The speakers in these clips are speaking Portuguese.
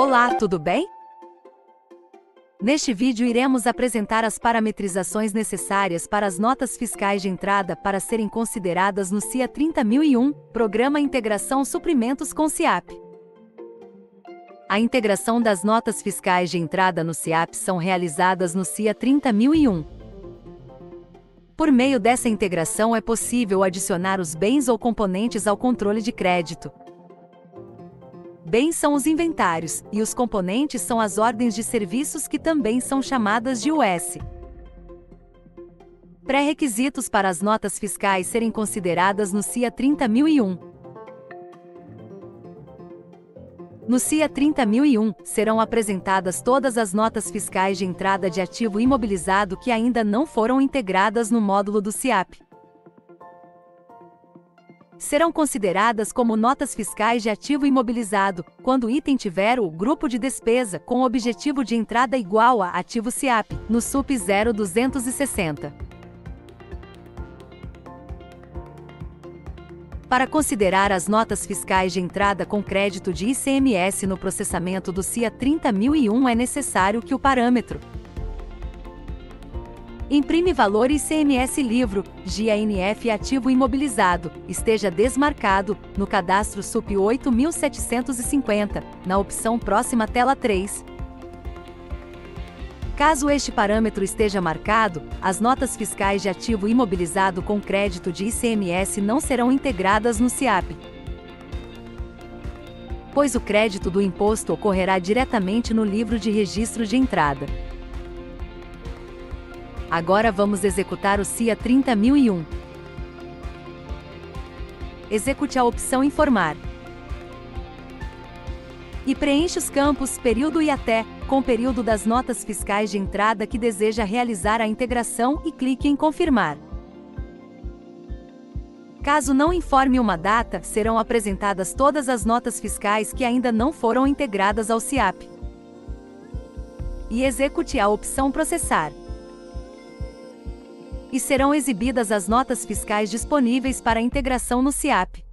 Olá, tudo bem? Neste vídeo iremos apresentar as parametrizações necessárias para as notas fiscais de entrada para serem consideradas no CIA 30001, Programa Integração Suprimentos com SIAP. A integração das notas fiscais de entrada no SIAP são realizadas no CIA 30001. Por meio dessa integração é possível adicionar os bens ou componentes ao controle de crédito. Bens são os inventários, e os componentes são as ordens de serviços que também são chamadas de US. Pré-requisitos para as notas fiscais serem consideradas no CIA 30001. No CIA 30001, serão apresentadas todas as notas fiscais de entrada de ativo imobilizado que ainda não foram integradas no módulo do SIAP. Serão consideradas como notas fiscais de ativo imobilizado, quando o item tiver o grupo de despesa com objetivo de entrada igual a ativo SIAP, no SUP 0260. Para considerar as notas fiscais de entrada com crédito de ICMS no processamento do CIA 30001 é necessário que o parâmetro Imprime valor ICMS livro, GANF ativo imobilizado, esteja desmarcado, no cadastro SUP 8750, na opção Próxima tela 3. Caso este parâmetro esteja marcado, as notas fiscais de ativo imobilizado com crédito de ICMS não serão integradas no SIAP, pois o crédito do imposto ocorrerá diretamente no livro de registro de entrada. Agora vamos executar o CIA 30001. Execute a opção Informar. E preencha os campos período e até, com o período das notas fiscais de entrada que deseja realizar a integração e clique em Confirmar. Caso não informe uma data, serão apresentadas todas as notas fiscais que ainda não foram integradas ao SIAP. E execute a opção Processar. E serão exibidas as notas fiscais disponíveis para integração no SIAP.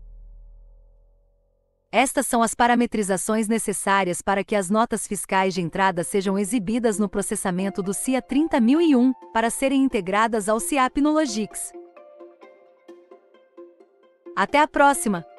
Estas são as parametrizações necessárias para que as notas fiscais de entrada sejam exibidas no processamento do CIA 30001, para serem integradas ao SIAP no Logix. Até a próxima!